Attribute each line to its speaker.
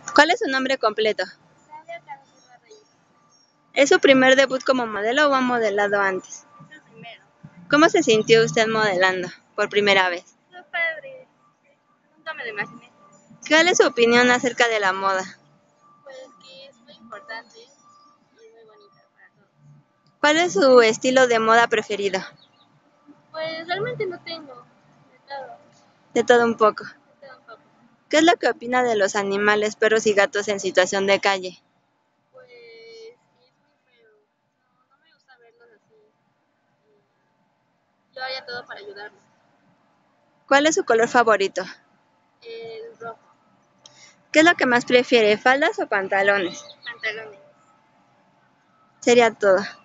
Speaker 1: ¿Cuál es su nombre completo?
Speaker 2: Claudia Carolina Reyes.
Speaker 1: ¿Es su primer debut como modelo o ha modelado antes?
Speaker 2: Es el primero.
Speaker 1: ¿Cómo se sintió usted modelando por primera vez?
Speaker 2: Fue padre. Nunca me lo imaginé.
Speaker 1: ¿Cuál es su opinión acerca de la moda?
Speaker 2: Pues que es muy importante y muy bonita para todos.
Speaker 1: ¿Cuál es su estilo de moda preferido?
Speaker 2: Pues realmente no tengo
Speaker 1: De todo un poco.
Speaker 2: de todo un poco.
Speaker 1: ¿Qué es lo que opina de los animales, perros y gatos en situación de calle?
Speaker 2: Pues es muy feo. No me gusta verlos así. Yo haría todo para ayudarlos.
Speaker 1: ¿Cuál es su color favorito?
Speaker 2: El rojo,
Speaker 1: ¿Qué es lo que más prefiere, faldas o pantalones?
Speaker 2: pantalones.
Speaker 1: Sería todo.